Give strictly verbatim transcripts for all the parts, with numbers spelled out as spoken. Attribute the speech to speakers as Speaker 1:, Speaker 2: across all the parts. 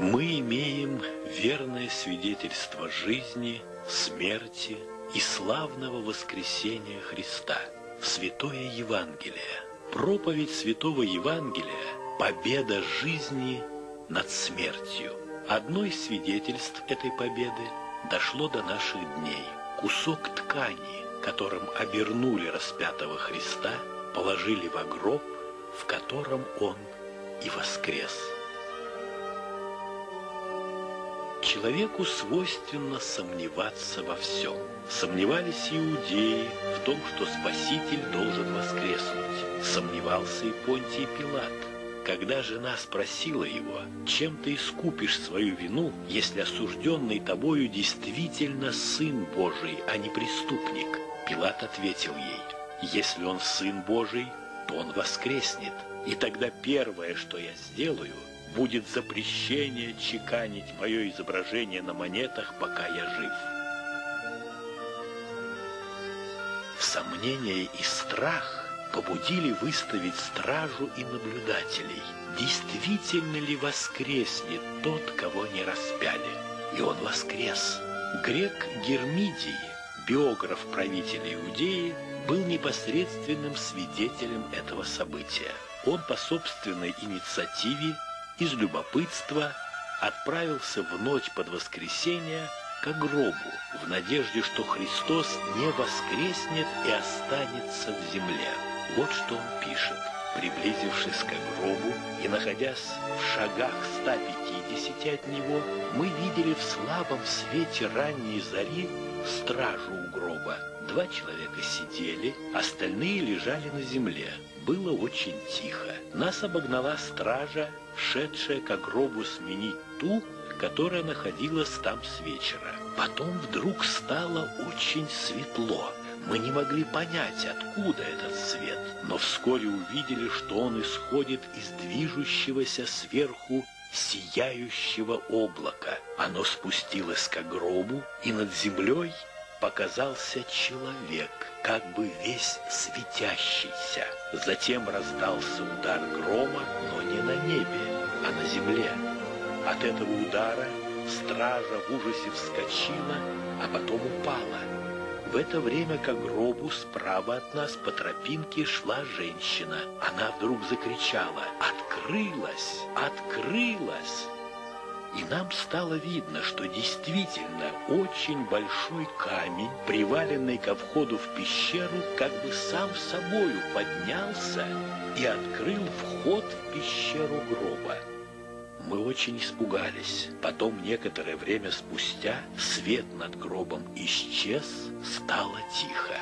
Speaker 1: Мы имеем верное свидетельство жизни, смерти и славного воскресения Христа, Святое Евангелие. Проповедь Святого Евангелия – победа жизни над смертью. Одно из свидетельств этой победы дошло до наших дней. Кусок ткани, которым обернули распятого Христа, положили во гроб, в котором Он и воскрес. Человеку свойственно сомневаться во всем. Сомневались иудеи в том, что Спаситель должен воскреснуть. Сомневался и Понтий Пилат. Когда жена спросила его: «Чем ты искупишь свою вину, если осужденный тобою действительно Сын Божий, а не преступник?» Пилат ответил ей: «Если он Сын Божий, то он воскреснет, и тогда первое, что я сделаю, будет запрещение чеканить мое изображение на монетах, пока я жив». Сомнение и страх побудили выставить стражу и наблюдателей. Действительно ли воскреснет тот, кого не распяли? И он воскрес. Грек Гермидий, биограф правителя Иудеи, был непосредственным свидетелем этого события. Он по собственной инициативе, из любопытства, отправился в ночь под воскресенье к гробу, в надежде, что Христос не воскреснет и останется в земле. Вот что он пишет. «Приблизившись к гробу и находясь в шагах ста пятидесяти от него, мы видели в слабом свете ранней зари стражу у гроба. Два человека сидели, остальные лежали на земле. Было очень тихо. Нас обогнала стража, шедшая к гробу сменить ту, которая находилась там с вечера. Потом вдруг стало очень светло. Мы не могли понять, откуда этот свет, но вскоре увидели, что он исходит из движущегося сверху сияющего облака. Оно спустилось к гробу, и над землей показался человек, как бы весь светящийся. Затем раздался удар грома, но не на небе, а на земле. От этого удара стража в ужасе вскочила, а потом упала. В это время к гробу справа от нас по тропинке шла женщина. Она вдруг закричала: «Открылась! Открылась!» И нам стало видно, что действительно очень большой камень, приваленный ко входу в пещеру, как бы сам собою поднялся и открыл вход в пещеру гроба. Мы очень испугались. Потом, некоторое время спустя, свет над гробом исчез, стало тихо.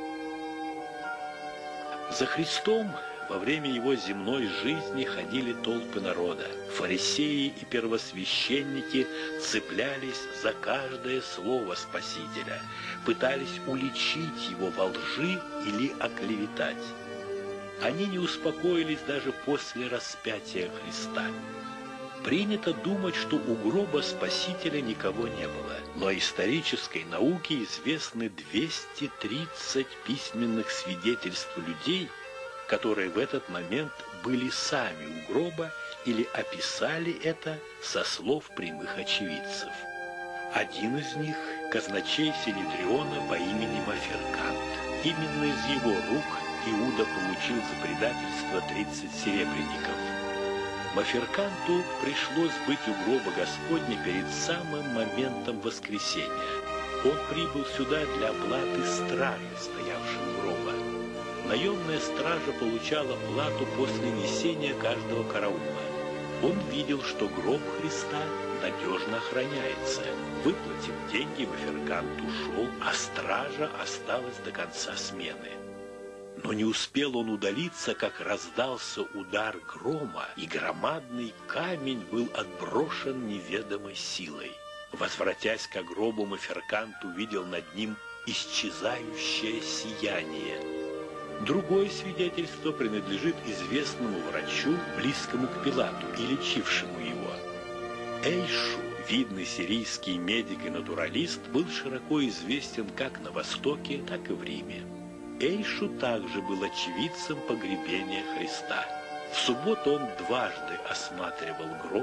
Speaker 1: За Христом во время его земной жизни ходили толпы народа. Фарисеи и первосвященники цеплялись за каждое слово Спасителя, пытались уличить его во лжи или оклеветать. Они не успокоились даже после распятия Христа. Принято думать, что у гроба Спасителя никого не было, но исторической науке известны двести тридцать письменных свидетельств людей, которые в этот момент были сами у гроба или описали это со слов прямых очевидцев. Один из них – казначей Синедриона по имени Маферкант. Именно из его рук Иуда получил за предательство тридцать серебряников. Маферканту пришлось быть у гроба Господня перед самым моментом воскресения. Он прибыл сюда для оплаты стражи, стоявшей у гроба. Наемная стража получала плату после несения каждого караула. Он видел, что гроб Христа надежно охраняется. Выплатив деньги, Маферкант ушел, а стража осталась до конца смены. Но не успел он удалиться, как раздался удар грома, и громадный камень был отброшен неведомой силой. Возвратясь к гробу, Маферкант увидел над ним исчезающее сияние. Другое свидетельство принадлежит известному врачу, близкому к Пилату и лечившему его. Эйшу, видный сирийский медик и натуралист, был широко известен как на Востоке, так и в Риме. Эйшу также был очевидцем погребения Христа. В субботу он дважды осматривал гроб,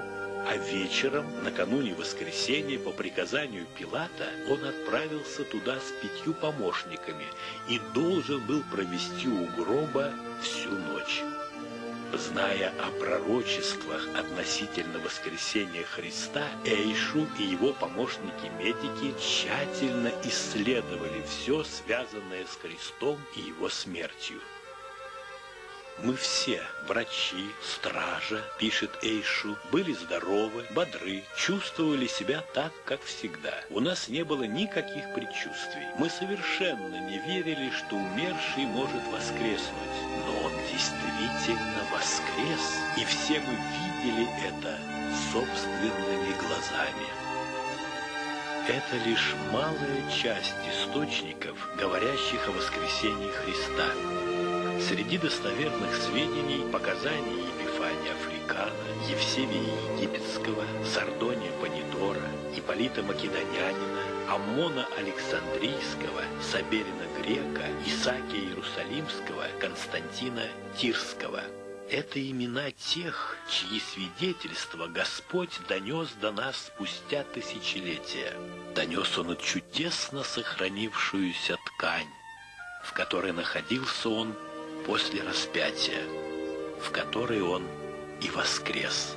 Speaker 1: А вечером, накануне воскресенья, по приказанию Пилата, он отправился туда с пятью помощниками и должен был провести у гроба всю ночь. Зная о пророчествах относительно воскресения Христа, Эйшу и его помощники-медики тщательно исследовали все, связанное с Христом и его смертью. «Мы все, врачи, стража, — пишет Эйшу, — были здоровы, бодры, чувствовали себя так, как всегда. У нас не было никаких предчувствий. Мы совершенно не верили, что умерший может воскреснуть. Но он действительно воскрес, и все мы видели это собственными глазами». Это лишь малая часть источников, говорящих о воскресении Христа. Среди достоверных сведений показания Епифания Африкана, Евсевия Египетского, Сардония Панидора, Ипполита Македонянина, Аммона Александрийского, Саберина Грека, Исаакия Иерусалимского, Константина Тирского. Это имена тех, чьи свидетельства Господь донес до нас спустя тысячелетия. Донес Он и чудесно сохранившуюся ткань, в которой находился Он после распятия, в которой Он и воскрес.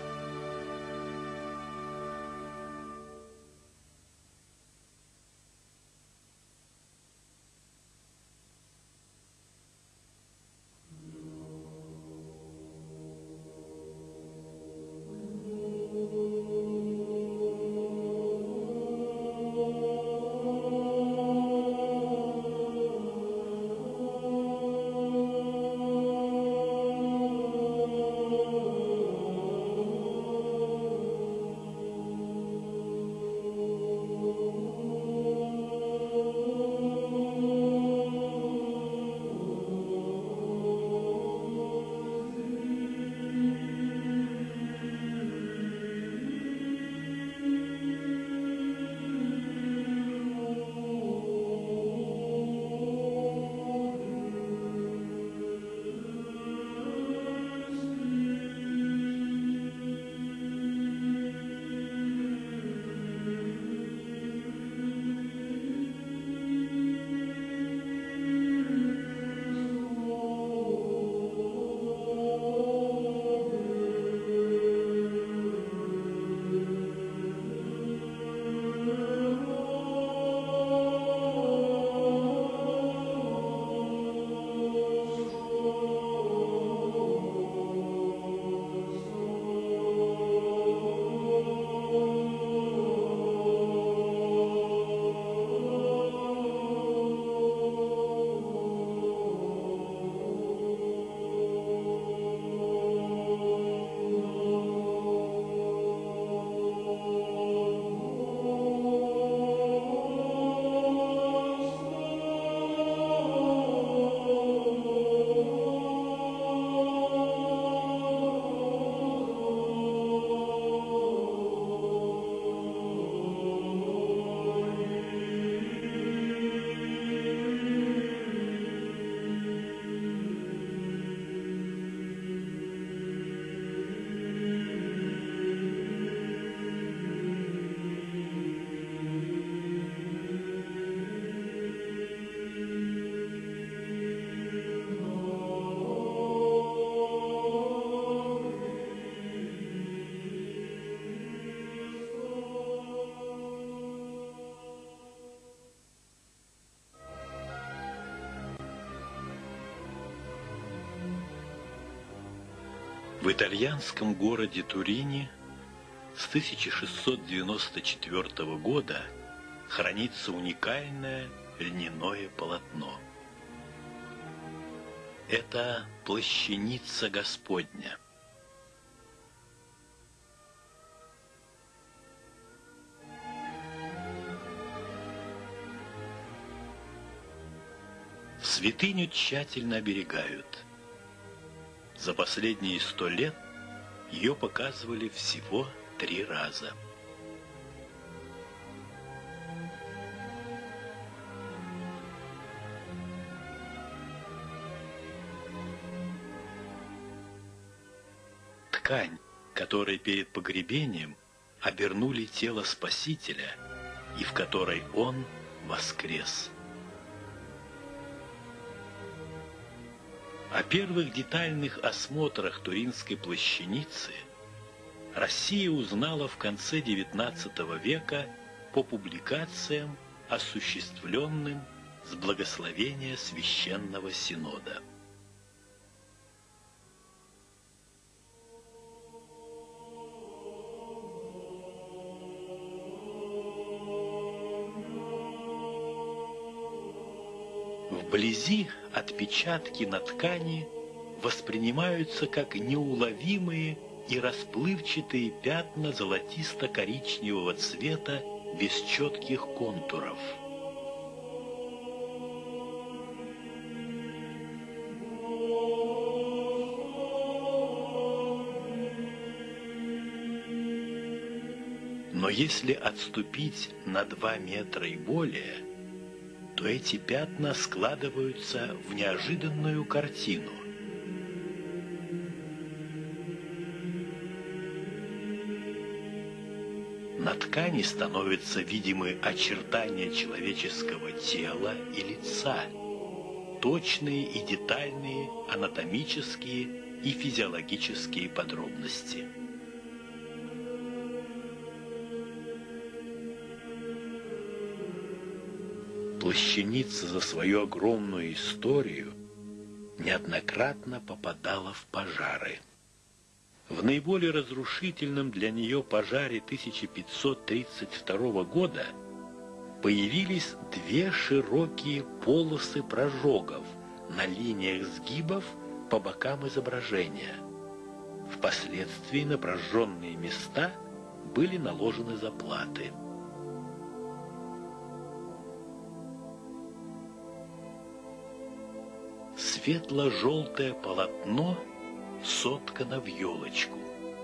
Speaker 1: В итальянском городе Турине с тысяча шестьсот девяносто четвёртого года хранится уникальное льняное полотно. Это плащаница Господня. Святыню тщательно оберегают. За последние сто лет ее показывали всего три раза. Ткань, которой перед погребением обернули тело Спасителя и в которой Он воскрес. О первых детальных осмотрах Туринской плащаницы Россия узнала в конце девятнадцатого века по публикациям, осуществленным с благословения Священного Синода. Вблизи отпечатки на ткани воспринимаются как неуловимые и расплывчатые пятна золотисто-коричневого цвета без четких контуров. Но если отступить на два метра и более, то эти пятна складываются в неожиданную картину. На ткани становятся видимы очертания человеческого тела и лица, точные и детальные анатомические и физиологические подробности. Плащаница за свою огромную историю неоднократно попадала в пожары. В наиболее разрушительном для нее пожаре тысяча пятьсот тридцать второго года появились две широкие полосы прожогов на линиях сгибов по бокам изображения. Впоследствии на прожженные места были наложены заплаты. Светло-желтое полотно соткано в елочку.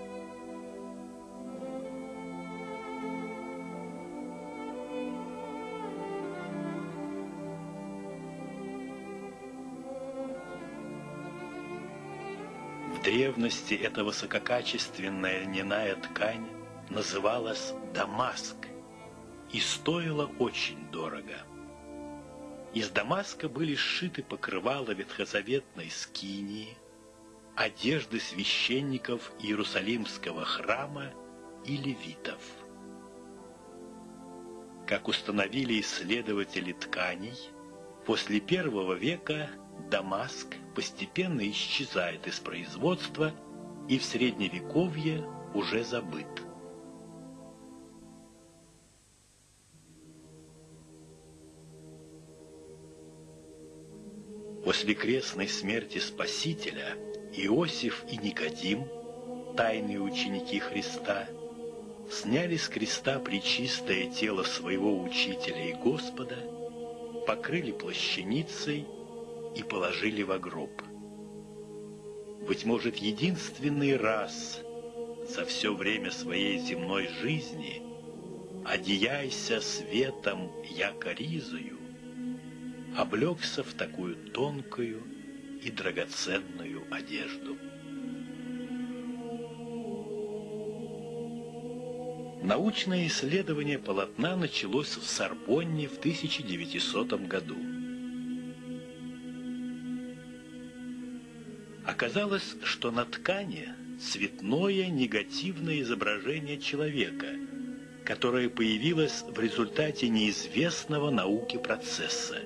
Speaker 1: В древности эта высококачественная льняная ткань называлась дамаск и стоила очень дорого. Из дамаска были сшиты покрывала ветхозаветной скинии, одежды священников Иерусалимского храма и левитов. Как установили исследователи тканей, после первого века дамаск постепенно исчезает из производства и в Средневековье уже забыт. После крестной смерти Спасителя Иосиф и Никодим, тайные ученики Христа, сняли с креста пречистое тело своего Учителя и Господа, покрыли плащаницей и положили во гроб. Быть может, единственный раз за все время своей земной жизни одеяйся светом, яко ризою, облегся в такую тонкую и драгоценную одежду. Научное исследование полотна началось в Сорбонне в тысяча девятисотом году. Оказалось, что на ткани цветное негативное изображение человека, которое появилось в результате неизвестного науке процесса.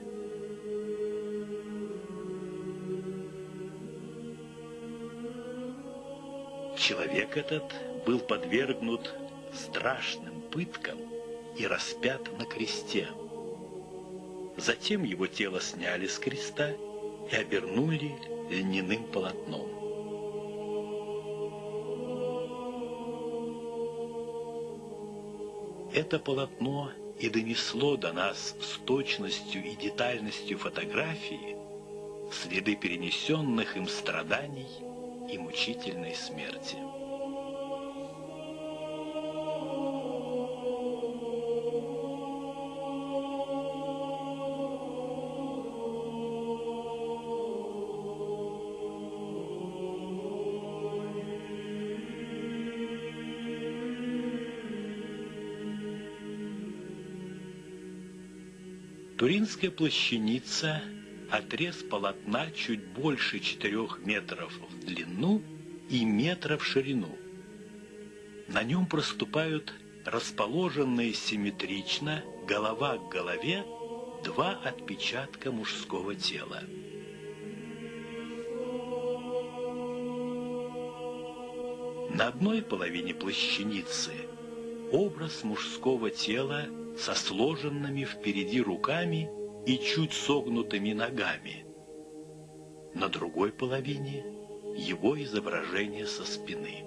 Speaker 1: Человек этот был подвергнут страшным пыткам и распят на кресте. Затем его тело сняли с креста и обернули льняным полотном. Это полотно и донесло до нас с точностью и детальностью фотографии следы перенесенных им страданий и мучительной смерти. Туринская плащаница – отрез полотна чуть больше четырех метров в длину и метра в ширину. На нем проступают расположенные симметрично, голова к голове, два отпечатка мужского тела. На одной половине плащаницы образ мужского тела со сложенными впереди руками и чуть согнутыми ногами. На другой половине его изображение со спины.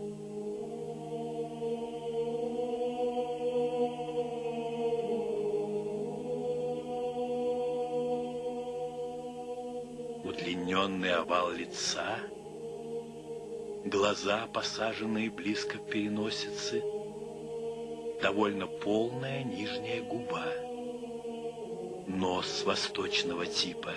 Speaker 1: Удлиненный овал лица, глаза, посаженные близко к переносице, довольно полная нижняя губа, нос восточного типа.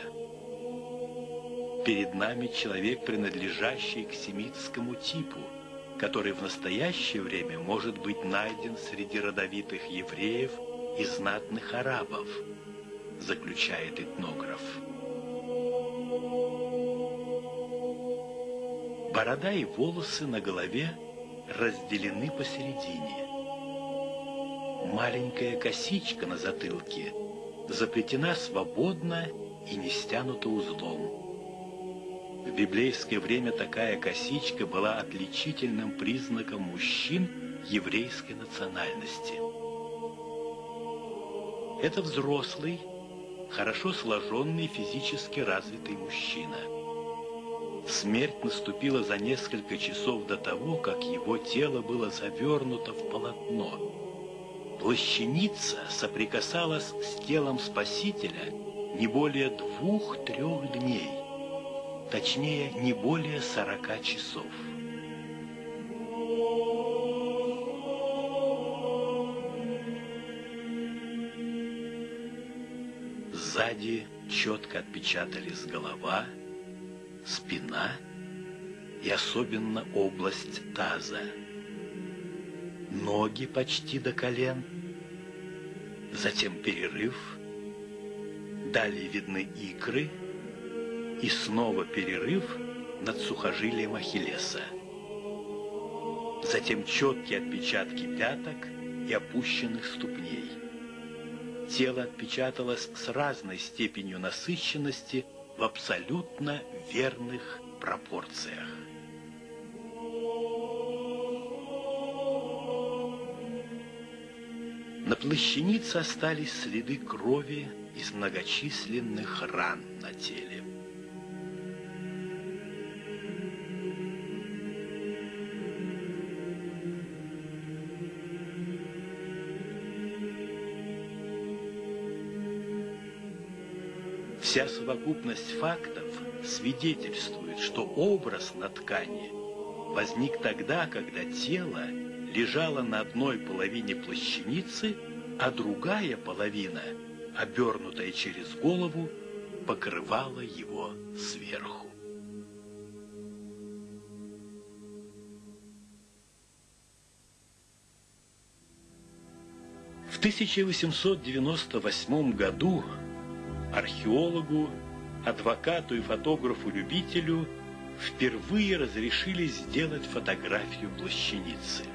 Speaker 1: Перед нами человек, принадлежащий к семитскому типу, который в настоящее время может быть найден среди родовитых евреев и знатных арабов, заключает этнограф. Борода и волосы на голове разделены посередине. Маленькая косичка на затылке заплетена свободно и не стянута узлом. В библейское время такая косичка была отличительным признаком мужчин еврейской национальности. Это взрослый, хорошо сложенный, физически развитый мужчина. Смерть наступила за несколько часов до того, как его тело было завернуто в полотно. Плащаница соприкасалась с телом Спасителя не более двух-трех дней, точнее, не более сорока часов. Сзади четко отпечатались голова, спина и особенно область таза. Ноги почти до колен, затем перерыв, далее видны икры и снова перерыв над сухожилием Ахиллеса. Затем четкие отпечатки пяток и опущенных ступней. Тело отпечаталось с разной степенью насыщенности в абсолютно верных пропорциях. На плащанице остались следы крови из многочисленных ран на теле. Вся совокупность фактов свидетельствует, что образ на ткани возник тогда, когда тело лежала на одной половине плащаницы, а другая половина, обернутая через голову, покрывала его сверху. В тысяча восемьсот девяносто восьмом году археологу, адвокату и фотографу-любителю впервые разрешили сделать фотографию плащаницы.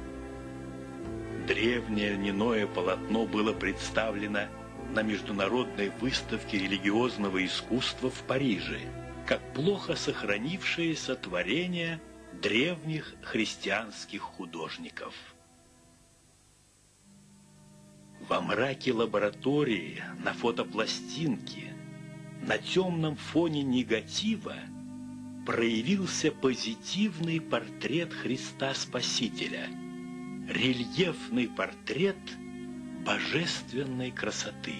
Speaker 1: Древнее льняное полотно было представлено на международной выставке религиозного искусства в Париже, как плохо сохранившееся творение древних христианских художников. Во мраке лаборатории, на фотопластинке, на темном фоне негатива проявился позитивный портрет Христа Спасителя, рельефный портрет божественной красоты.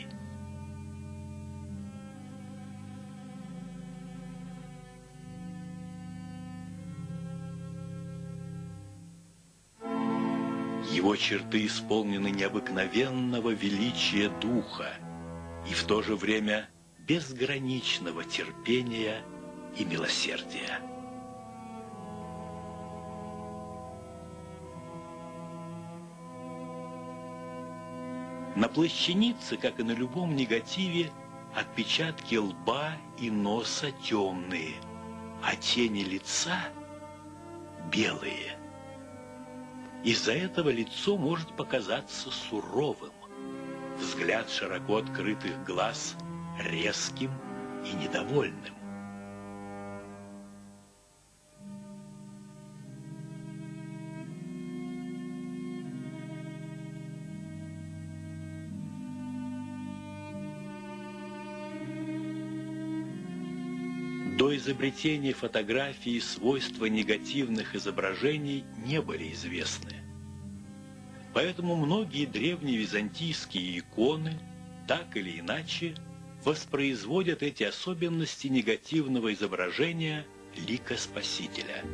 Speaker 1: Его черты исполнены необыкновенного величия духа и в то же время безграничного терпения и милосердия. На плащанице, как и на любом негативе, отпечатки лба и носа темные, а тени лица белые. Из-за этого лицо может показаться суровым, взгляд широко открытых глаз резким и недовольным. До изобретения фотографии свойства негативных изображений не были известны. Поэтому многие древние византийские иконы так или иначе воспроизводят эти особенности негативного изображения лика Спасителя.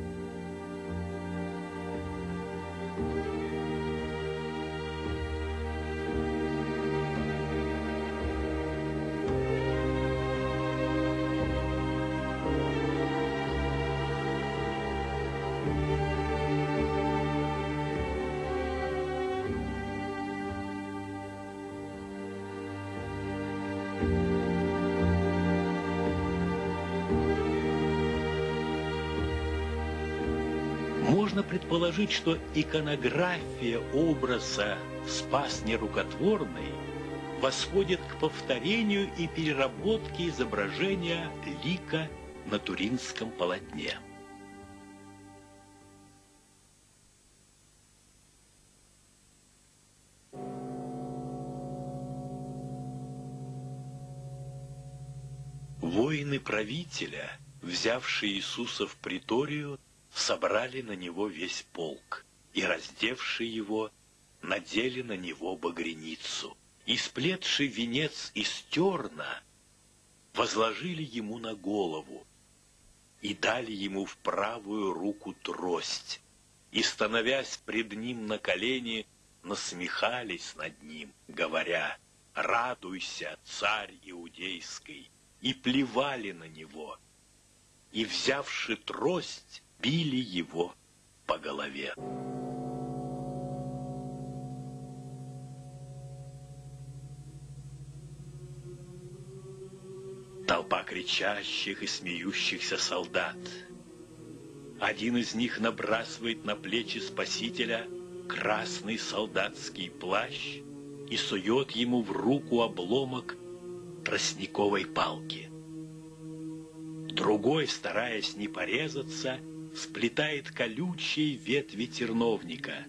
Speaker 1: Можно предположить, что иконография образа «Спас нерукотворный» восходит к повторению и переработке изображения лика на туринском полотне. Воины правителя, взявшие Иисуса в приторию, собрали на него весь полк, и, раздевши его, надели на него багряницу, и, сплетши венец из терна, возложили ему на голову, и дали ему в правую руку трость, и, становясь пред ним на колени, насмехались над ним, говоря: «Радуйся, царь иудейский!» и плевали на него, и, взявши трость, били его по голове. Толпа кричащих и смеющихся солдат. Один из них набрасывает на плечи Спасителя красный солдатский плащ и сует ему в руку обломок тростниковой палки. Другой, стараясь не порезаться, сплетает колючие ветви терновника.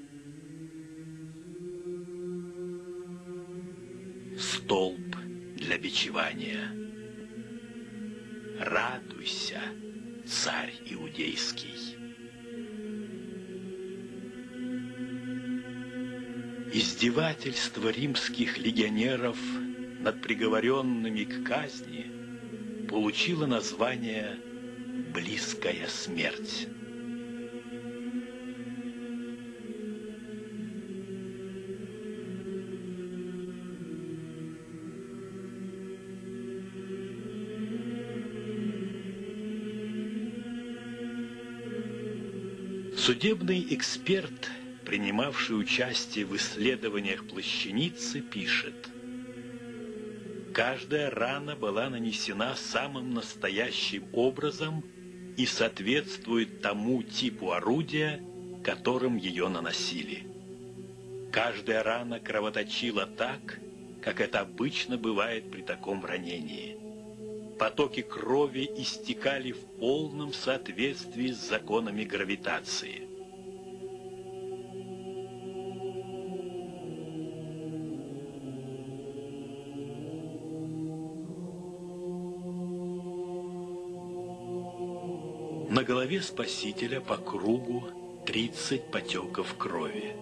Speaker 1: Столб для бичевания. Радуйся, царь иудейский. Издевательство римских легионеров над приговоренными к казни получило название «Близкая смерть». Судебный эксперт, принимавший участие в исследованиях плащаницы, пишет: каждая рана была нанесена самым настоящим образом и соответствует тому типу орудия, которым ее наносили. Каждая рана кровоточила так, как это обычно бывает при таком ранении. Потоки крови истекали в полном соответствии с законами гравитации. На голове Спасителя по кругу тридцать потеков крови.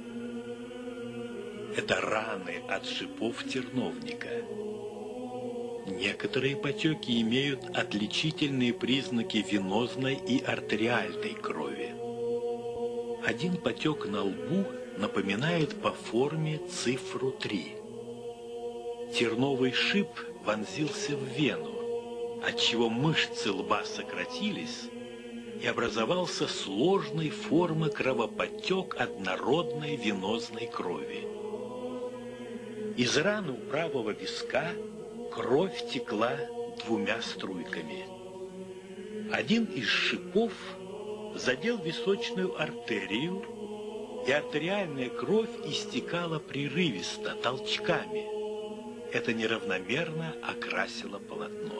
Speaker 1: Это раны от шипов терновника. Некоторые потеки имеют отличительные признаки венозной и артериальной крови. Один потек на лбу напоминает по форме цифру три. Терновый шип вонзился в вену, отчего мышцы лба сократились, и образовался сложной формы кровоподтек однородной венозной крови. Из раны у правого виска кровь текла двумя струйками. Один из шипов задел височную артерию, и артериальная кровь истекала прерывисто, толчками. Это неравномерно окрасило полотно.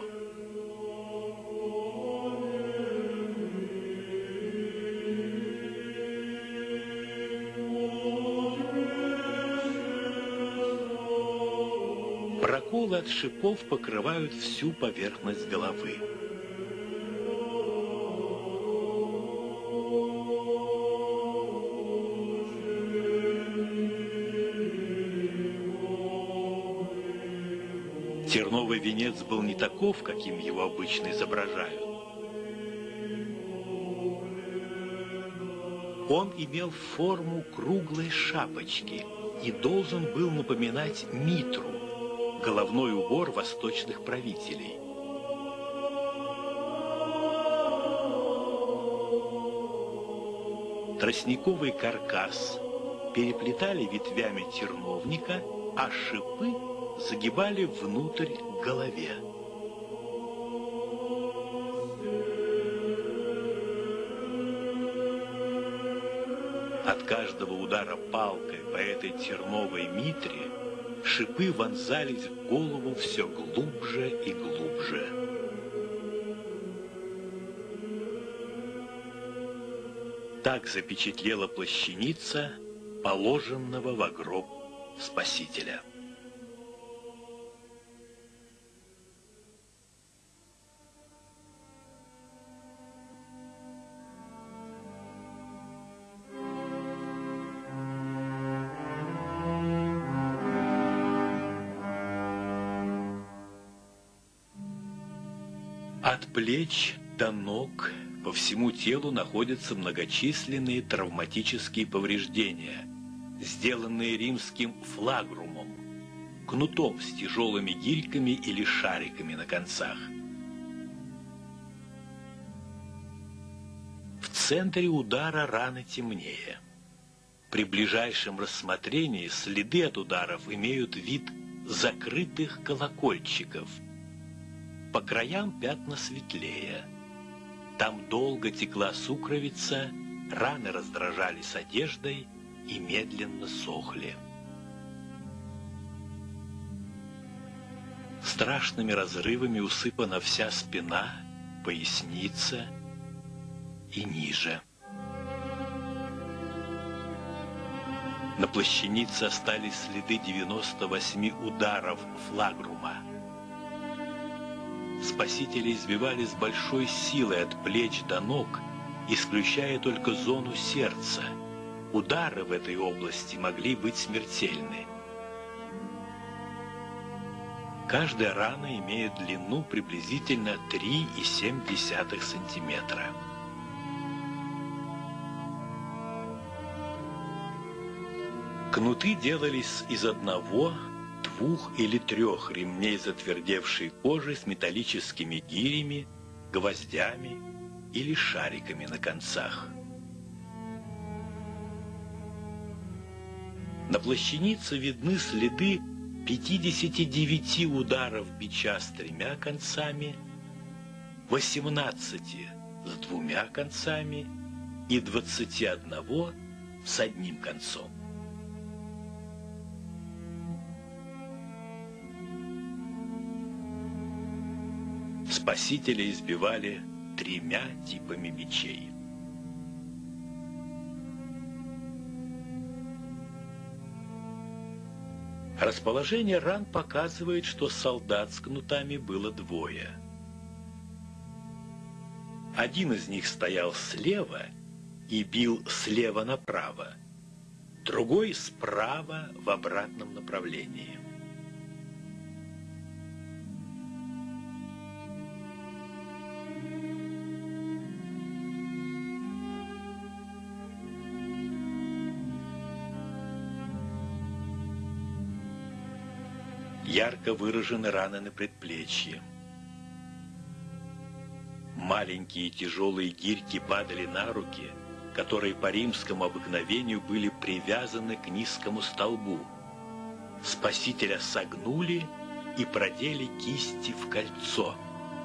Speaker 1: Проколы от шипов покрывают всю поверхность головы. Терновый венец был не таков, каким его обычно изображают. Он имел форму круглой шапочки и должен был напоминать митру, головной убор восточных правителей. Тростниковый каркас переплетали ветвями терновника, а шипы загибали внутрь к голове. От каждого удара палкой по этой терновой митре шипы вонзались в голову все глубже и глубже. Так запечатлела плащаница положенного во гроб Спасителя. От плеч до ног по всему телу находятся многочисленные травматические повреждения, сделанные римским флагрумом, кнутом с тяжелыми гирьками или шариками на концах. В центре удара раны темнее. При ближайшем рассмотрении следы от ударов имеют вид закрытых колокольчиков. По краям пятна светлее. Там долго текла сукровица, раны раздражались одеждой и медленно сохли. Страшными разрывами усыпана вся спина, поясница и ниже. На плащанице остались следы девяноста восьми ударов флагрума. Спасители избивали с большой силой от плеч до ног, исключая только зону сердца. Удары в этой области могли быть смертельны. Каждая рана имеет длину приблизительно три и семь десятых сантиметра. Кнуты делались из одного, двух или трех ремней затвердевшей кожи с металлическими гирями, гвоздями или шариками на концах. На плащанице видны следы пятидесяти девяти ударов бича с тремя концами, восемнадцати с двумя концами и двадцати одного с одним концом. Спасителя избивали тремя типами бичей. Расположение ран показывает, что солдат с кнутами было двое. Один из них стоял слева и бил слева направо, другой справа в обратном направлении. Ярко выражены раны на предплечье. Маленькие тяжелые гирьки падали на руки, которые по римскому обыкновению были привязаны к низкому столбу. Спасителя согнули и продели кисти в кольцо.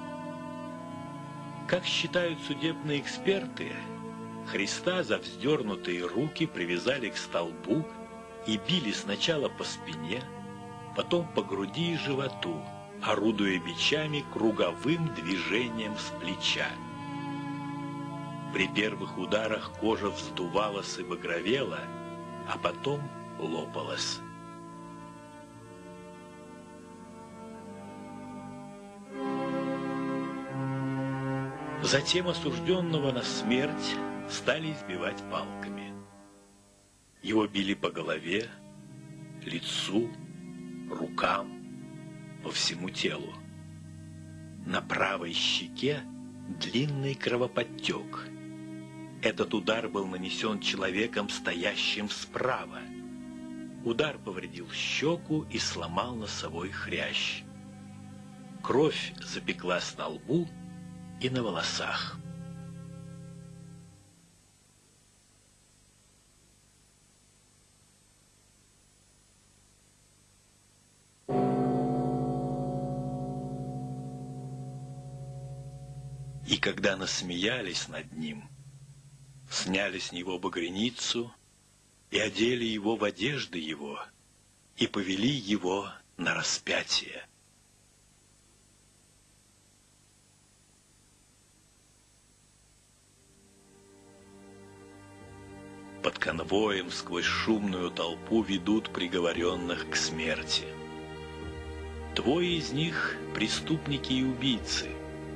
Speaker 1: Как считают судебные эксперты, Христа за вздернутые руки привязали к столбу и били сначала по спине, потом по груди и животу, орудуя бичами круговым движением с плеча. При первых ударах кожа вздувалась и багровела, а потом лопалась. Затем осужденного на смерть стали избивать палками. Его били по голове, лицу, рукам, по всему телу. На правой щеке длинный кровоподтек. Этот удар был нанесен человеком, стоящим справа. Удар повредил щеку и сломал носовой хрящ. Кровь запеклась на лбу и на волосах. И когда насмеялись над ним, сняли с него багряницу и одели его в одежды его и повели его на распятие. Под конвоем сквозь шумную толпу ведут приговоренных к смерти. Двое из них — преступники и убийцы.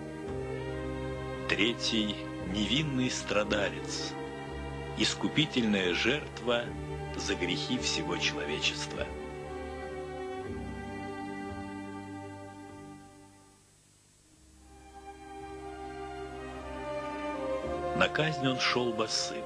Speaker 1: Третий — невинный страдалец, искупительная жертва за грехи всего человечества. На казнь он шел босым.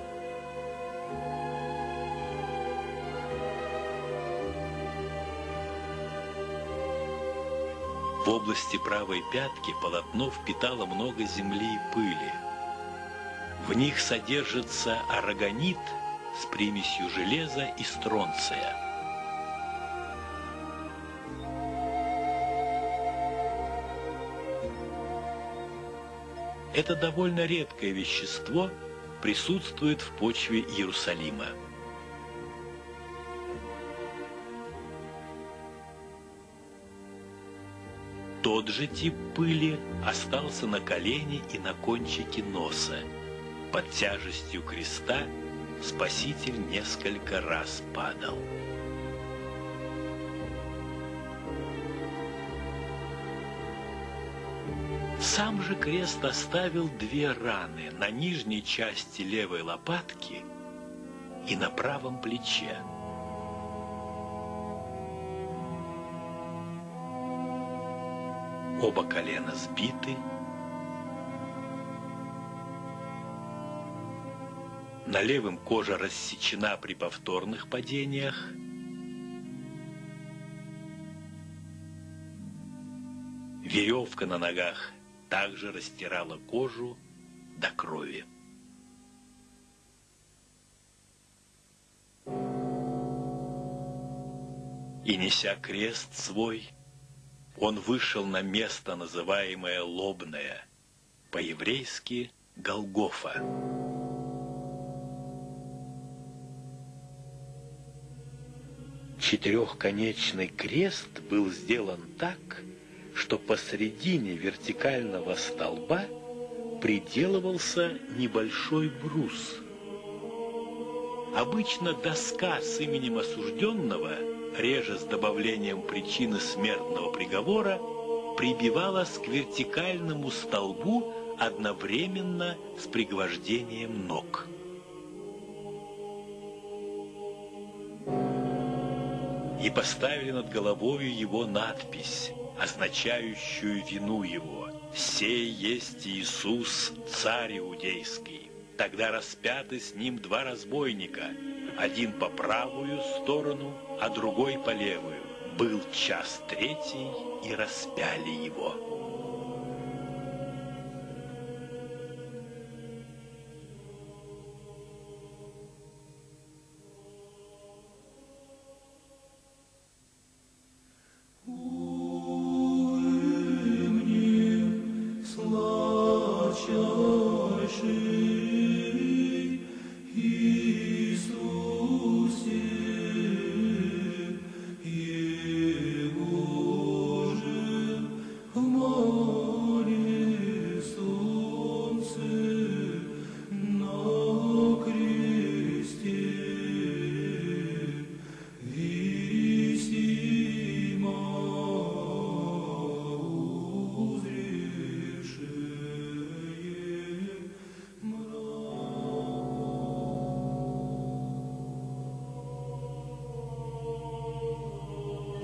Speaker 1: В области правой пятки полотно впитало много земли и пыли. В них содержится арагонит с примесью железа и стронция. Это довольно редкое вещество присутствует в почве Иерусалима. Тот же тип пыли остался на колене и на кончике носа. Под тяжестью креста Спаситель несколько раз падал. Сам же крест оставил две раны на нижней части левой лопатки и на правом плече. Оба колена сбиты, на левом кожа рассечена при повторных падениях, веревка на ногах также растирала кожу до крови. И, неся крест свой, он вышел на место, называемое Лобное, по-еврейски Голгофа. Четырехконечный крест был сделан так, что посредине вертикального столба приделывался небольшой брус. Обычно доска с именем осужденного, реже с добавлением причины смертного приговора, прибивалась к вертикальному столбу одновременно с пригвождением ног. И поставили над головою его надпись, означающую вину его: «Сей есть Иисус, царь иудейский». Тогда распяты с ним два разбойника, один по правую сторону, а другой по левую. Был час третий, и распяли его.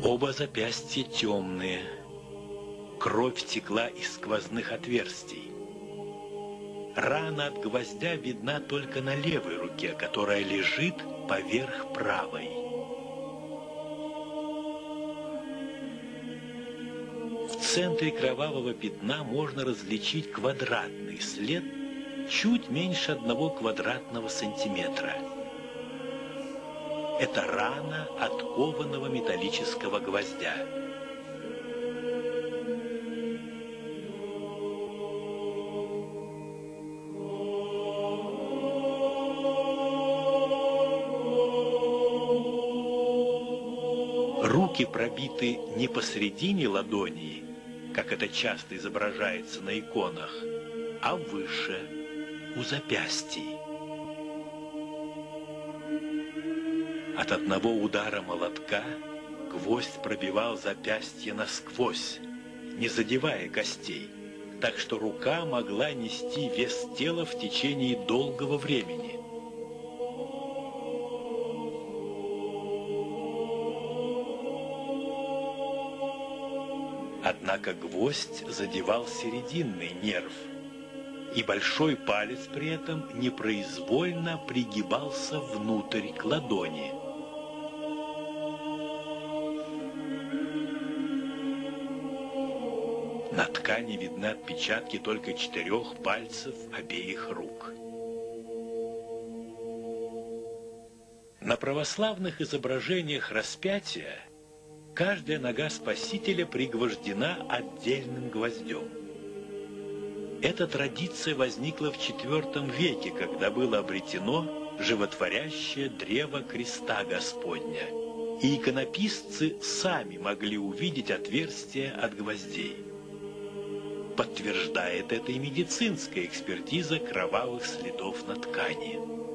Speaker 1: Оба запястья темные. Кровь текла из сквозных отверстий. Рана от гвоздя видна только на левой руке, которая лежит поверх правой. В центре кровавого пятна можно различить квадратный след чуть меньше одного квадратного сантиметра. Это рана от кованого металлического гвоздя. Руки пробиты не посредине ладони, как это часто изображается на иконах, а выше, у запястий. От одного удара молотка гвоздь пробивал запястье насквозь, не задевая костей, так что рука могла нести вес тела в течение долгого времени. Однако гвоздь задевал серединный нерв, и большой палец при этом непроизвольно пригибался внутрь к ладони. На ткани видны отпечатки только четырех пальцев обеих рук. На православных изображениях распятия каждая нога Спасителя пригвождена отдельным гвоздем. Эта традиция возникла в четвёртом веке, когда было обретено животворящее древо креста Господня, и иконописцы сами могли увидеть отверстие от гвоздей. Подтверждает это и медицинская экспертиза кровавых следов на ткани.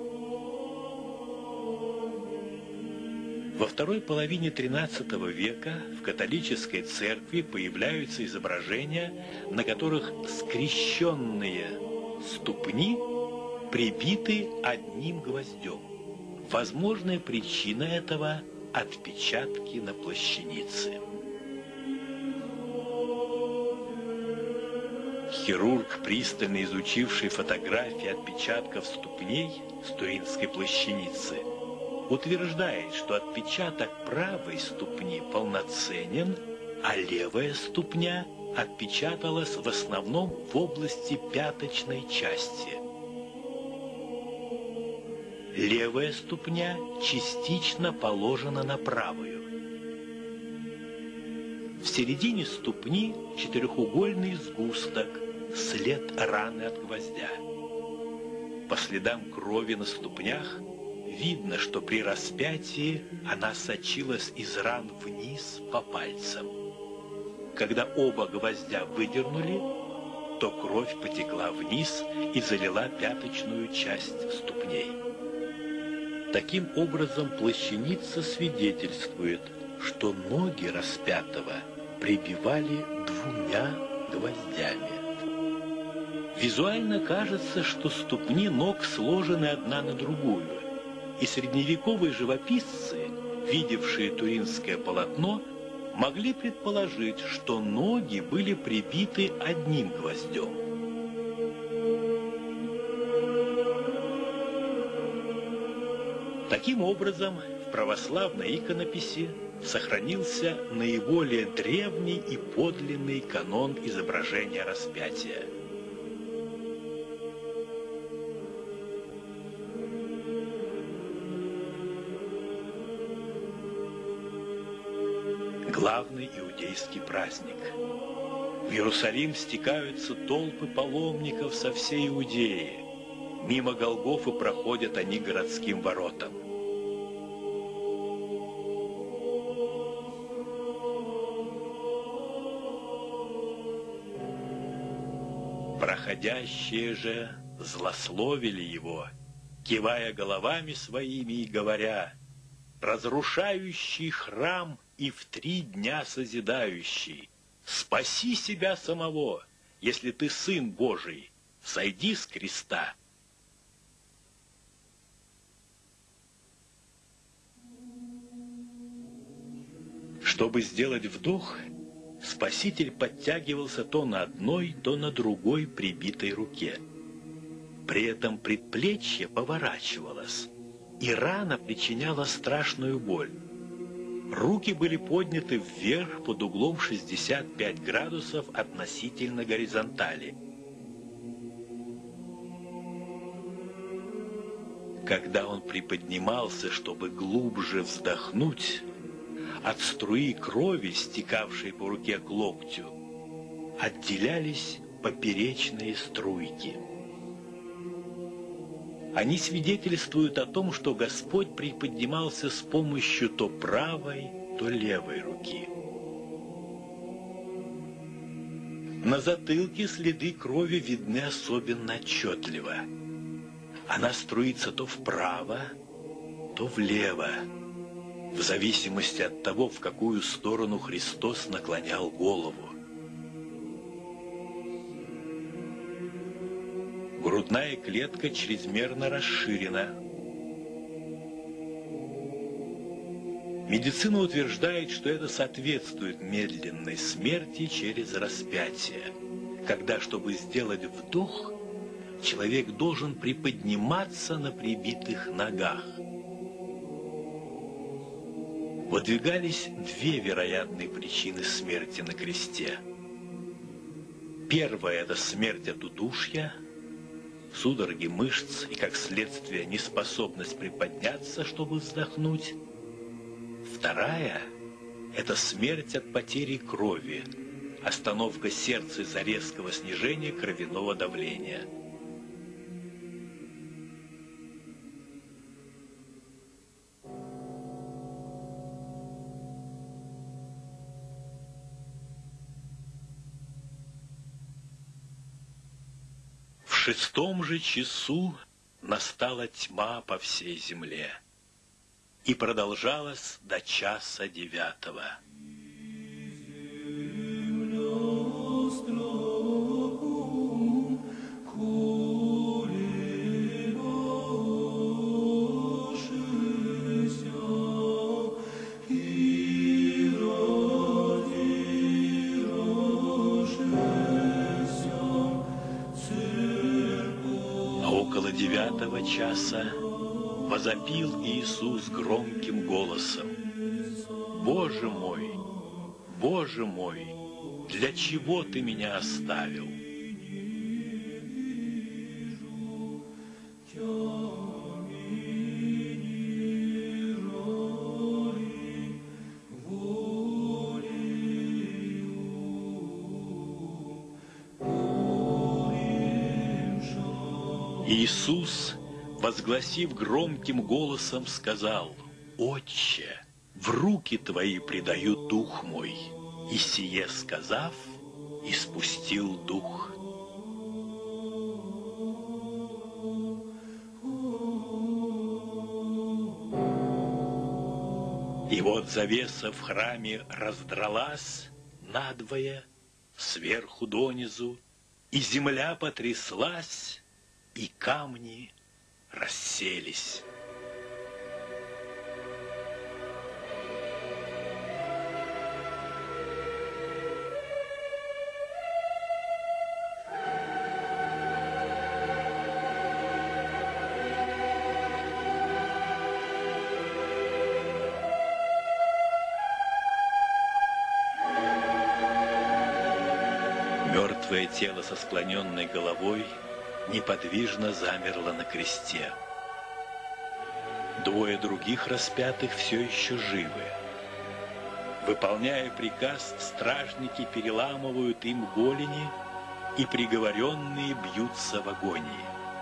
Speaker 1: Во второй половине тринадцатого века в католической церкви появляются изображения, на которых скрещенные ступни прибиты одним гвоздем. Возможная причина этого – отпечатки на плащанице. Хирург, пристально изучивший фотографии отпечатков ступней с туринской плащаницы, утверждает, что отпечаток правой ступни полноценен, а левая ступня отпечаталась в основном в области пяточной части. Левая ступня частично положена на правую. В середине ступни четырехугольный сгусток, след раны от гвоздя. По следам крови на ступнях видно, что при распятии она сочилась из ран вниз по пальцам. Когда оба гвоздя выдернули, то кровь потекла вниз и залила пяточную часть ступней. Таким образом, плащаница свидетельствует, что ноги распятого прибивали двумя гвоздями. Визуально кажется, что ступни ног сложены одна на другую, и средневековые живописцы, видевшие туринское полотно, могли предположить, что ноги были прибиты одним гвоздем. Таким образом, в православной иконописи сохранился наиболее древний и подлинный канон изображения распятия. Главный иудейский праздник. В Иерусалим стекаются толпы паломников со всей Иудеи. Мимо Голгофы проходят они городским воротам. Проходящие же злословили его, кивая головами своими и говоря: «Разрушающий храм и в три дня созидающий, спаси себя самого, если ты Сын Божий, сойди с креста». Чтобы сделать вдох, Спаситель подтягивался то на одной, то на другой прибитой руке. При этом предплечье поворачивалось, и рана причиняла страшную боль. Руки были подняты вверх под углом шестьдесят пять градусов относительно горизонтали. Когда он приподнимался, чтобы глубже вздохнуть, от струи крови, стекавшей по руке к локтю, отделялись поперечные струйки. Они свидетельствуют о том, что Господь приподнимался с помощью то правой, то левой руки. На затылке следы крови видны особенно отчетливо. Она струится то вправо, то влево, в зависимости от того, в какую сторону Христос наклонял голову. Грудная клетка чрезмерно расширена. Медицина утверждает, что это соответствует медленной смерти через распятие, когда, чтобы сделать вдох, человек должен приподниматься на прибитых ногах. Выдвигались две вероятные причины смерти на кресте. Первая – это смерть от удушья, судороги мышц и, как следствие, неспособность приподняться, чтобы вздохнуть. Вторая – это смерть от потери крови, остановка сердца из-за резкого снижения кровяного давления. В шестом же часу настала тьма по всей земле и продолжалась до часа девятого. Около девятого часа возопил Иисус громким голосом: «Боже мой, Боже мой, для чего ты меня оставил?» Иисус, возгласив громким голосом, сказал: «Отче, в руки Твои предаю дух мой». И сие сказав, испустил дух. И вот завеса в храме раздралась надвое, сверху донизу, и земля потряслась, и камни расселись. Мертвое тело со склоненной головой неподвижно замерло на кресте. Двое других распятых все еще живы. Выполняя приказ, стражники переламывают им голени, и приговоренные бьются в агонии.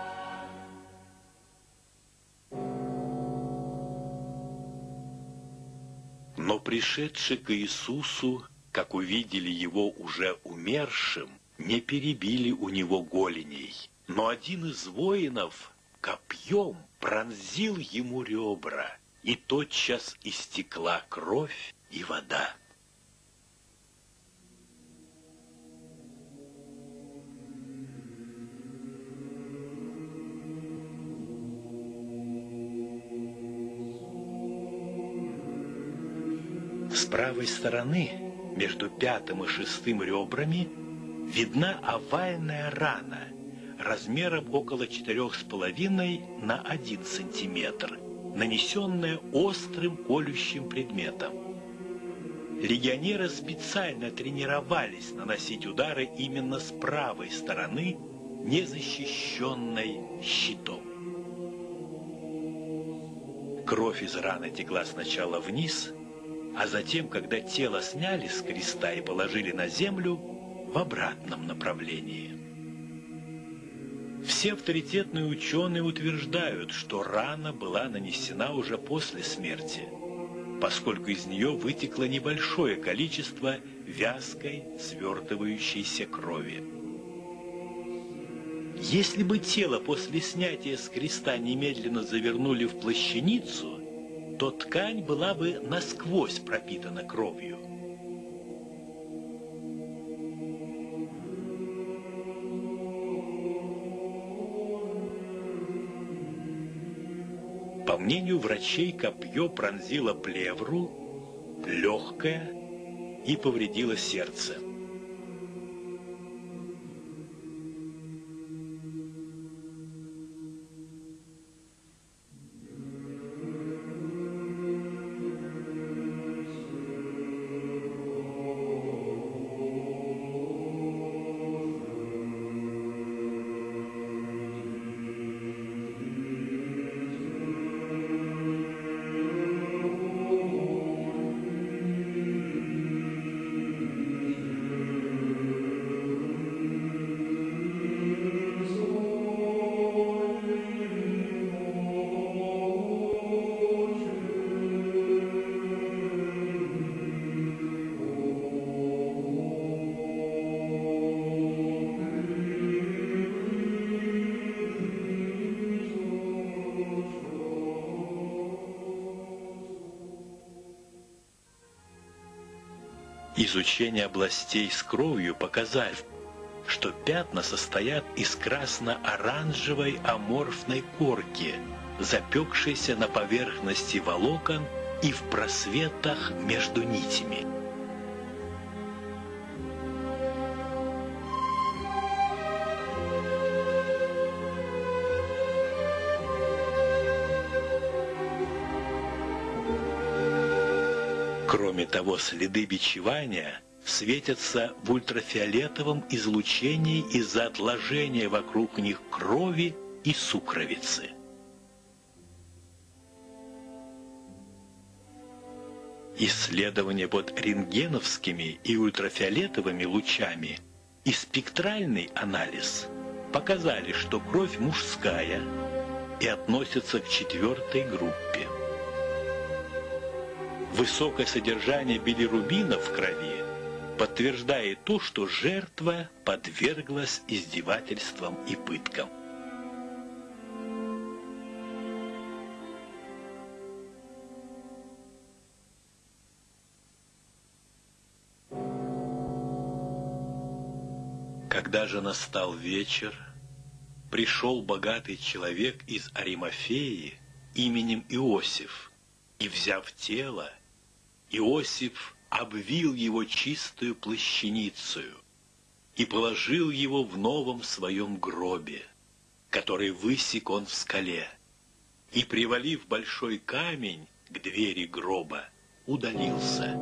Speaker 1: Но пришедшие к Иисусу, как увидели его уже умершим, не перебили у него голеней. Но один из воинов копьем пронзил ему ребра, и тотчас истекла кровь и вода. С правой стороны, между пятым и шестым ребрами, видна овальная рана размером около четырех с половиной на один сантиметр, нанесенная острым колющим предметом. Легионеры специально тренировались наносить удары именно с правой стороны, незащищенной щитом. Кровь из раны текла сначала вниз, а затем, когда тело сняли с креста и положили на землю, в обратном направлении. Все авторитетные ученые утверждают, что рана была нанесена уже после смерти, поскольку из нее вытекло небольшое количество вязкой, свертывающейся крови. Если бы тело после снятия с креста немедленно завернули в плащаницу, то ткань была бы насквозь пропитана кровью. По мнению врачей, копье пронзило плевру, легкое и повредило сердце. Изучение областей с кровью показали, что пятна состоят из красно-оранжевой аморфной корки, запекшейся на поверхности волокон и в просветах между нитями. Кроме того, следы бичевания светятся в ультрафиолетовом излучении из-за отложения вокруг них крови и сукровицы. Исследования под рентгеновскими и ультрафиолетовыми лучами и спектральный анализ показали, что кровь мужская и относится к четвертой группе. Высокое содержание билирубина в крови подтверждает то, что жертва подверглась издевательствам и пыткам. Когда же настал вечер, пришел богатый человек из Аримафеи именем Иосиф, и, взяв тело, Иосиф обвил его чистую плащаницею и положил его в новом своем гробе, который высек он в скале, и, привалив большой камень к двери гроба, удалился.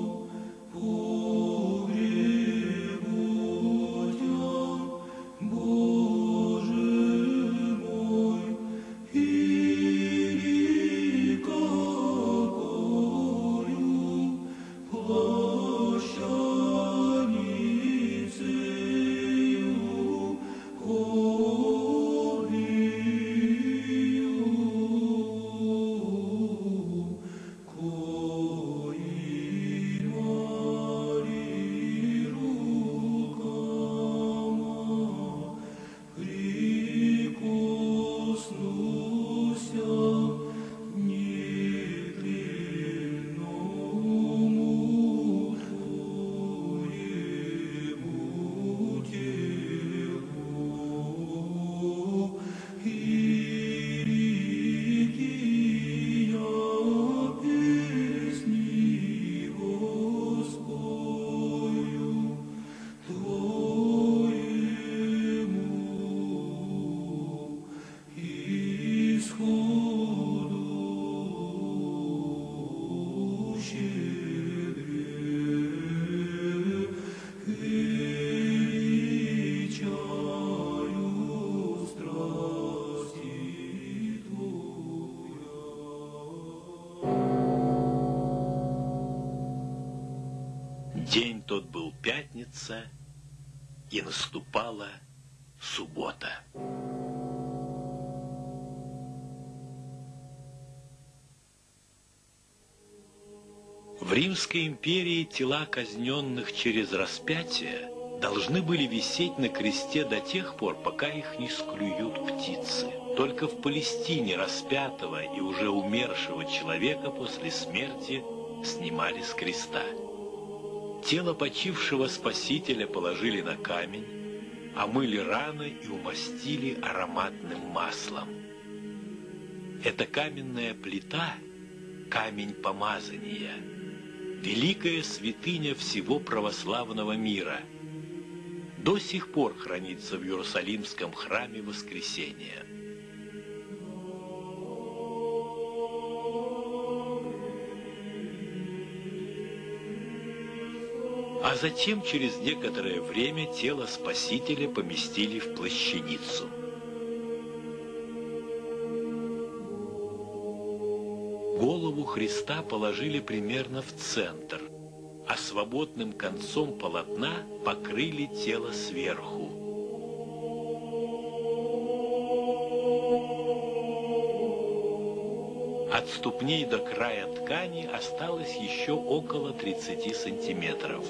Speaker 2: Бог
Speaker 1: тот был пятница, и наступала суббота. В Римской империи тела казненных через распятие должны были висеть на кресте до тех пор, пока их не склюют птицы. Только в Палестине распятого и уже умершего человека после смерти снимали с креста. Тело почившего Спасителя положили на камень, омыли раны и умастили ароматным маслом. Эта каменная плита – камень помазания, великая святыня всего православного мира. До сих пор хранится в Иерусалимском храме Воскресения. А затем, через некоторое время, тело Спасителя поместили в плащаницу. Голову Христа положили примерно в центр, а свободным концом полотна покрыли тело сверху. От ступней до края ткани осталось еще около тридцати сантиметров.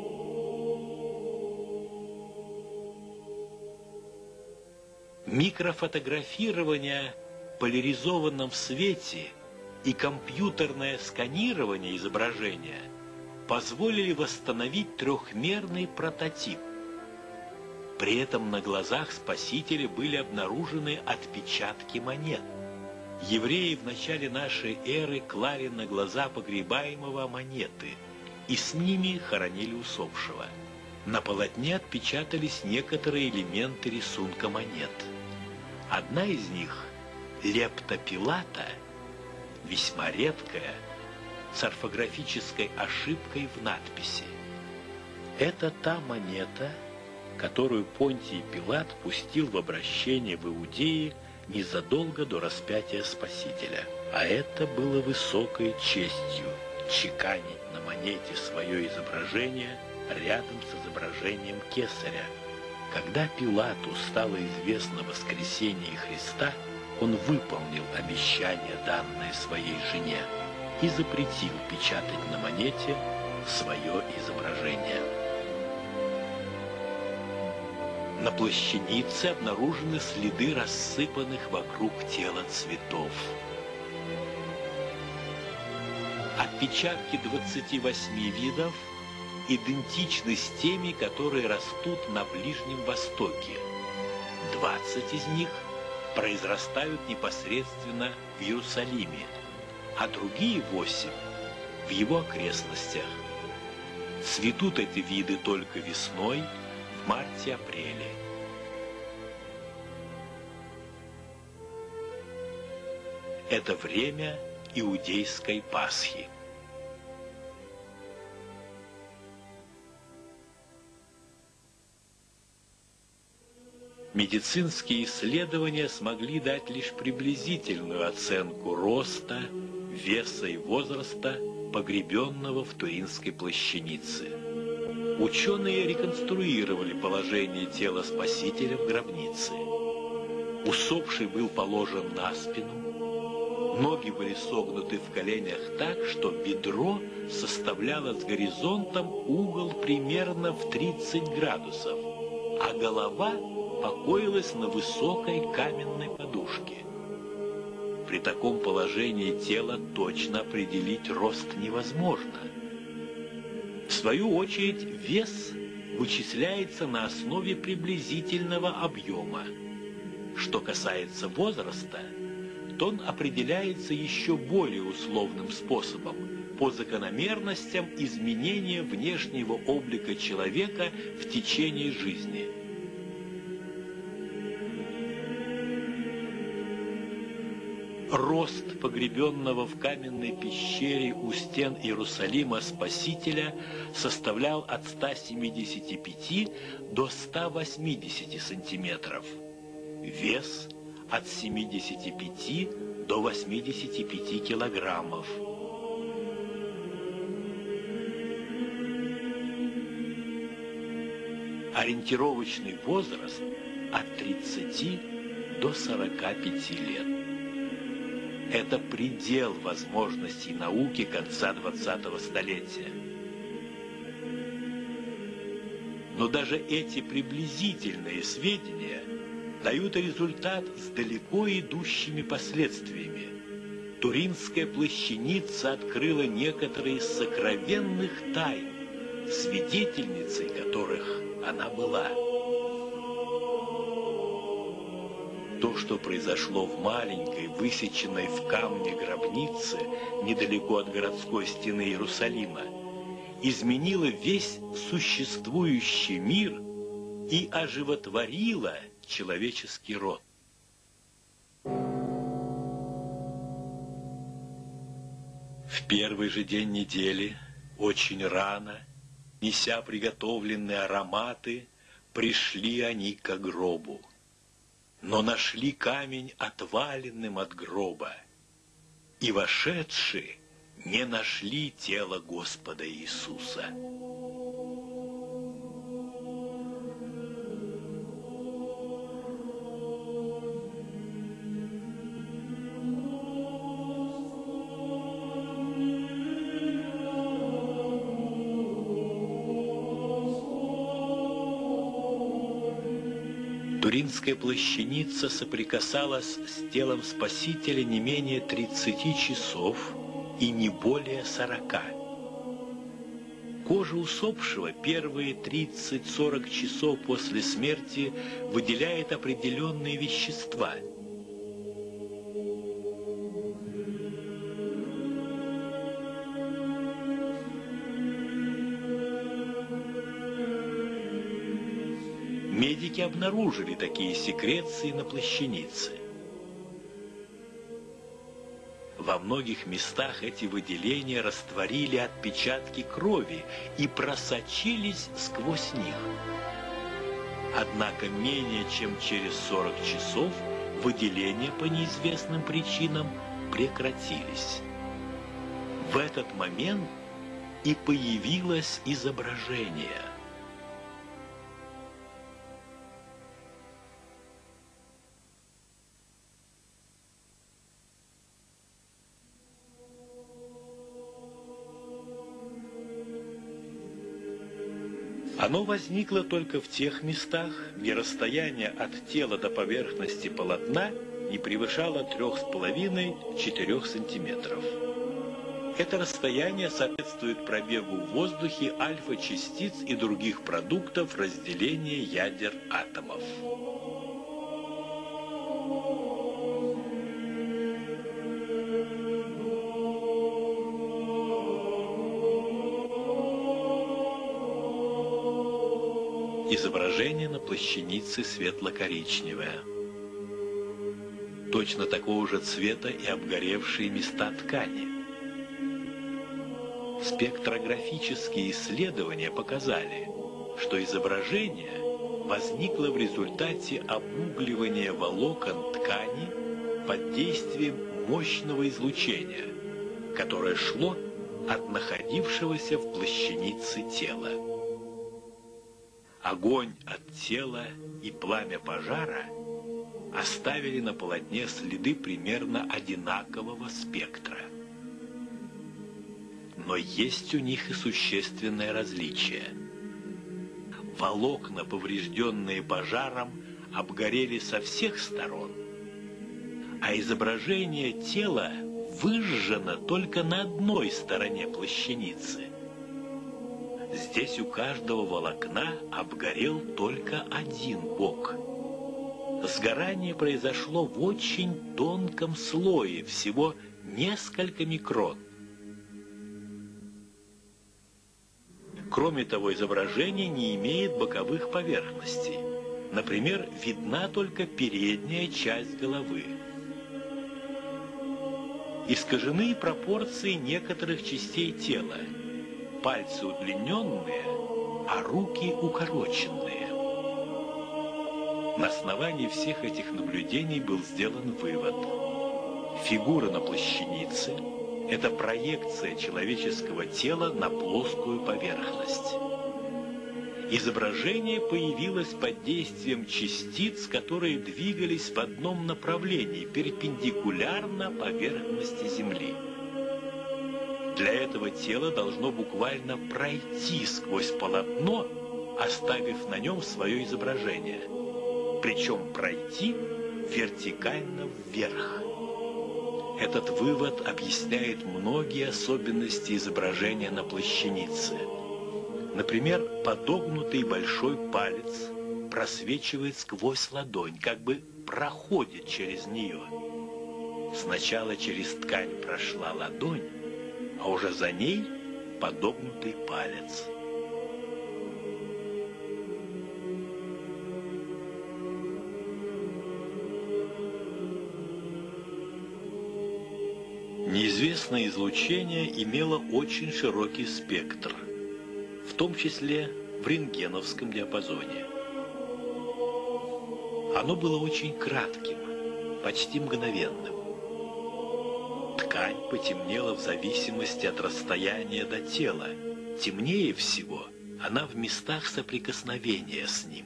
Speaker 1: Микрофотографирование в поляризованном свете и компьютерное сканирование изображения позволили восстановить трехмерный прототип. При этом на глазах Спасителя были обнаружены отпечатки монет. Евреи в начале нашей эры клали на глаза погребаемого монеты и с ними хоронили усопшего. На полотне отпечатались некоторые элементы рисунка монет. Одна из них, лепта Пилата, весьма редкая, с орфографической ошибкой в надписи. Это та монета, которую Понтий Пилат пустил в обращение в Иудее незадолго до распятия Спасителя. А это было высокой честью — чеканить на монете свое изображение рядом с изображением кесаря. Когда Пилату стало известно воскресение Христа, он выполнил обещание, данное своей жене, и запретил печатать на монете свое изображение. На плащанице обнаружены следы рассыпанных вокруг тела цветов. Отпечатки двадцати восьми видов идентичны с теми, которые растут на Ближнем Востоке. двадцать из них произрастают непосредственно в Иерусалиме, а другие восемь в его окрестностях. Цветут эти виды только весной, в марте-апреле. Это время иудейской Пасхи. Медицинские исследования смогли дать лишь приблизительную оценку роста, веса и возраста погребенного в Туринской плащанице. Ученые реконструировали положение тела Спасителя в гробнице. Усопший был положен на спину, ноги были согнуты в коленях так, что бедро составляло с горизонтом угол примерно в тридцать градусов, а голова покоилась на высокой каменной подушке. При таком положении тела точно определить рост невозможно. В свою очередь, вес вычисляется на основе приблизительного объема. Что касается возраста, то он определяется еще более условным способом, по закономерностям изменения внешнего облика человека в течение жизни. Рост погребенного в каменной пещере у стен Иерусалима Спасителя составлял от ста семидесяти пяти до ста восьмидесяти сантиметров. Вес от семидесяти пяти до восьмидесяти пяти килограммов. Ориентировочный возраст от тридцати до сорока пяти лет. Это предел возможностей науки конца двадцатого столетия. Но даже эти приблизительные сведения дают результат с далеко идущими последствиями. Туринская плащаница открыла некоторые из сокровенных тайн, свидетельницей которых она была. То, что произошло в маленькой, высеченной в камне гробнице недалеко от городской стены Иерусалима, изменило весь существующий мир и оживотворило человеческий род. В первый же день недели, очень рано, неся приготовленные ароматы, пришли они к гробу. Но нашли камень отваленным от гроба, и вошедшие не нашли тело Господа Иисуса. Туринская плащаница соприкасалась с телом Спасителя не менее тридцати часов и не более сорока. Кожа усопшего первые тридцать-сорок часов после смерти выделяет определенные вещества. Медики обнаружили такие секреции на плащанице. Во многих местах эти выделения растворили отпечатки крови и просочились сквозь них. Однако менее чем через сорок часов выделения по неизвестным причинам прекратились. В этот момент и появилось изображение. Оно возникло только в тех местах, где расстояние от тела до поверхности полотна не превышало трех с половиной - четырёх сантиметров. Это расстояние соответствует пробегу в воздухе альфа-частиц и других продуктов разделения ядер атомов. Изображение на плащанице светло-коричневое. Точно такого же цвета и обгоревшие места ткани. Спектрографические исследования показали, что изображение возникло в результате обугливания волокон ткани под действием мощного излучения, которое шло от находившегося в плащанице тела. Огонь от тела и пламя пожара оставили на полотне следы примерно одинакового спектра. Но есть у них и существенное различие. Волокна, поврежденные пожаром, обгорели со всех сторон, а изображение тела выжжено только на одной стороне плащаницы. Здесь у каждого волокна обгорел только один бок. Сгорание произошло в очень тонком слое, всего несколько микрон. Кроме того, изображение не имеет боковых поверхностей. Например, видна только передняя часть головы. Искажены пропорции некоторых частей тела. Пальцы удлиненные, а руки укороченные. На основании всех этих наблюдений был сделан вывод. Фигура на плащанице – это проекция человеческого тела на плоскую поверхность. Изображение появилось под действием частиц, которые двигались в одном направлении, перпендикулярно поверхности Земли. Для этого тело должно буквально пройти сквозь полотно, оставив на нем свое изображение. Причем пройти вертикально вверх. Этот вывод объясняет многие особенности изображения на плащанице. Например, подогнутый большой палец просвечивает сквозь ладонь, как бы проходит через нее. Сначала через ткань прошла ладонь, а уже за ней подогнутый палец. Неизвестное излучение имело очень широкий спектр, в том числе в рентгеновском диапазоне. Оно было очень кратким, почти мгновенным. Ткань потемнела в зависимости от расстояния до тела. Темнее всего она в местах соприкосновения с ним.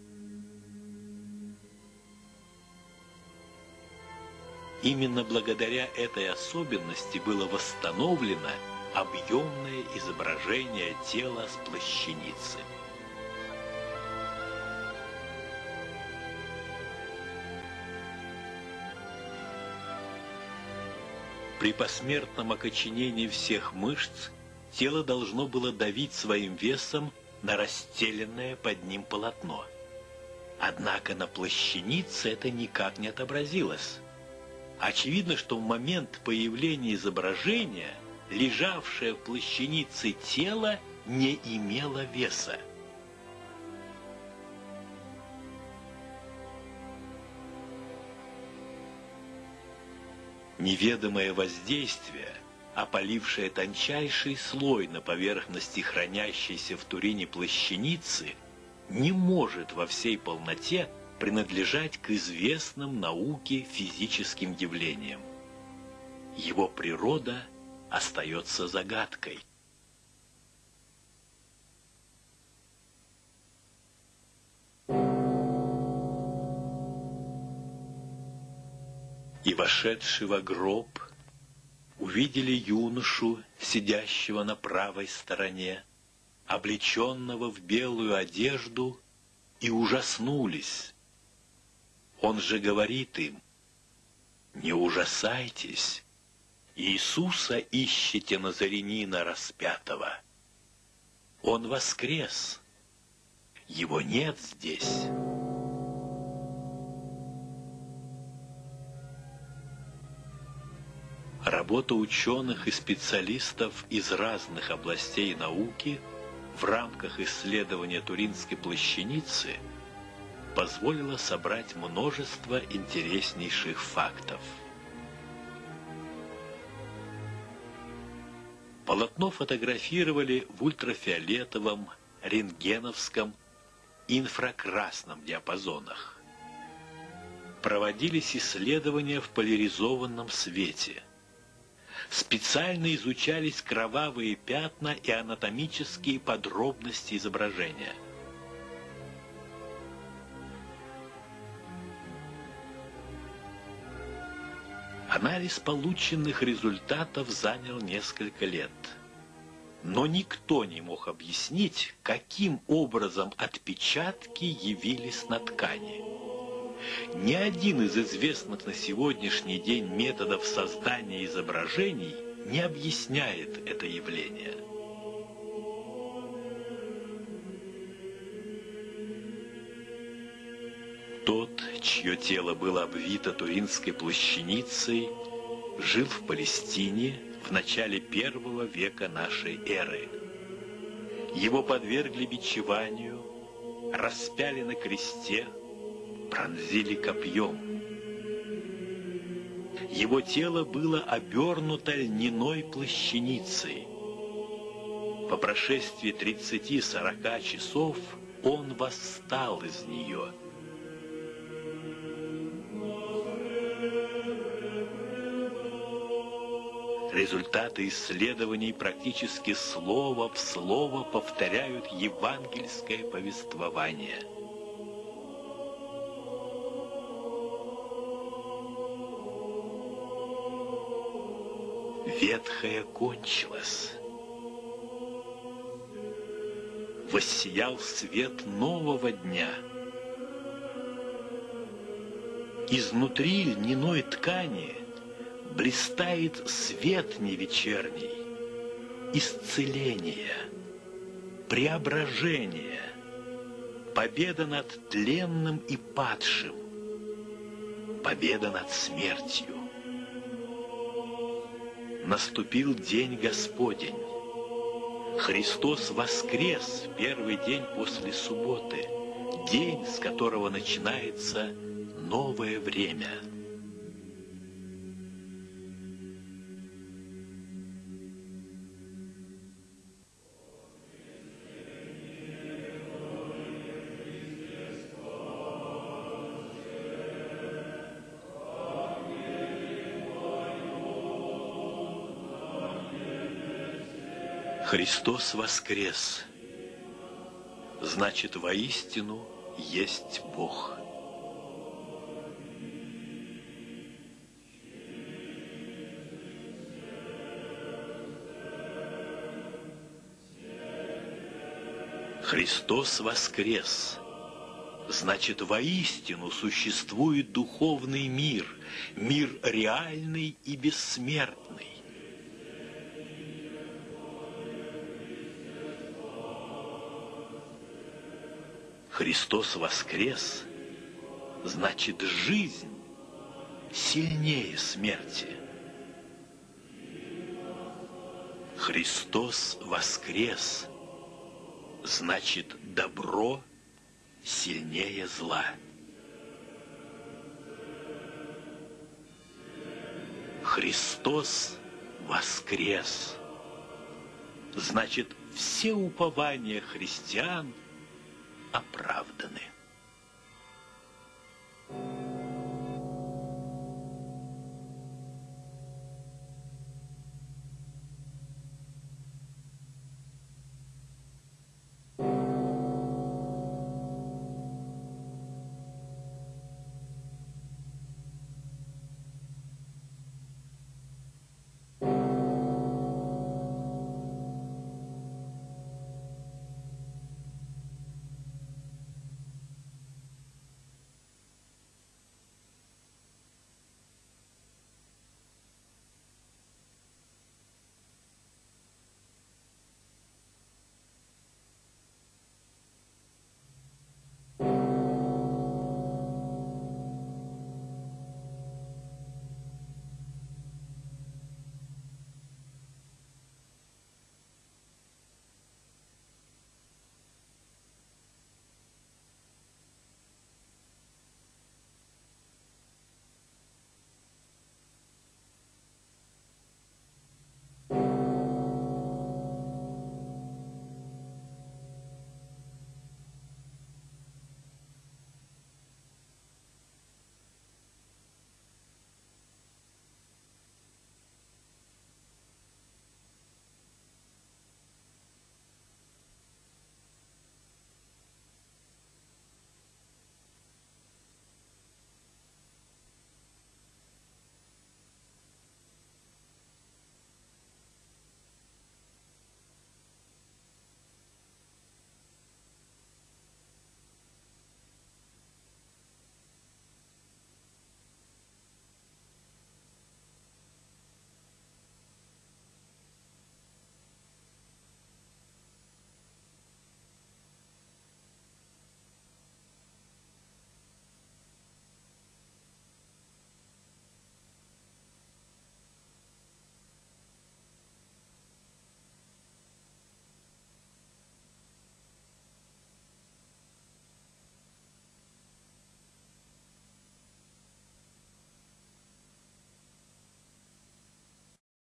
Speaker 1: Именно благодаря этой особенности было восстановлено объемное изображение тела с плащаницы. При посмертном окоченении всех мышц тело должно было давить своим весом на расстеленное под ним полотно. Однако на плащанице это никак не отобразилось. Очевидно, что в момент появления изображения лежавшее в плащанице тело не имело веса. Неведомое воздействие, опалившее тончайший слой на поверхности хранящейся в Турине плащаницы, не может во всей полноте принадлежать к известным науке физическим явлениям. Его природа остается загадкой. И вошедший во гроб увидели юношу, сидящего на правой стороне, облеченного в белую одежду, и ужаснулись. Он же говорит им: «Не ужасайтесь, Иисуса ищете Назарянина распятого. Он воскрес, его нет здесь». Работа ученых и специалистов из разных областей науки в рамках исследования Туринской плащаницы позволила собрать множество интереснейших фактов. Полотно фотографировали в ультрафиолетовом, рентгеновском и инфракрасном диапазонах. Проводились исследования в поляризованном свете. Специально изучались кровавые пятна и анатомические подробности изображения. Анализ полученных результатов занял несколько лет. Но никто не мог объяснить, каким образом отпечатки явились на ткани. Ни один из известных на сегодняшний день методов создания изображений не объясняет это явление. Тот, чье тело было обвито туринской плащаницей, жил в Палестине в начале первого века нашей эры. Его подвергли бичеванию, распяли на кресте, пронзили копьем. Его тело было обернуто льняной плащаницей. По прошествии тридцати-сорока часов он восстал из нее. Результаты исследований практически слово в слово повторяют евангельское повествование. Ветхое кончилось. Воссиял свет нового дня. Изнутри льняной ткани блистает свет невечерний, исцеление, преображение, победа над тленным и падшим, победа над смертью. Наступил день Господень. Христос воскрес в первый день после субботы, день, с которого начинается новое время. Христос воскрес, значит, воистину есть Бог. Христос воскрес, значит, воистину существует духовный мир, мир реальный и бессмертный. Христос воскрес, значит, жизнь сильнее смерти. Христос воскрес, значит, добро сильнее зла. Христос воскрес, значит, все упования христиан оправданы.